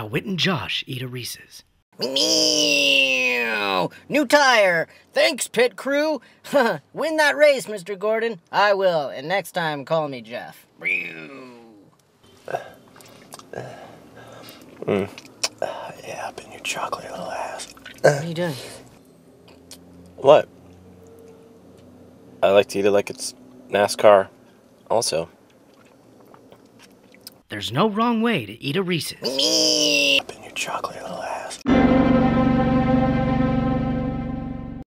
how Whit and Josh eat a Reese's. Meow! New tire! Thanks, pit crew! Win that race, Mr. Gordon. I will, and next time call me Jeff. Yeah, up in your chocolate little ass. What are you doing? What? I like to eat it like it's NASCAR, also. There's no wrong way to eat a Reese's. Meow! Up in your chocolate little ass.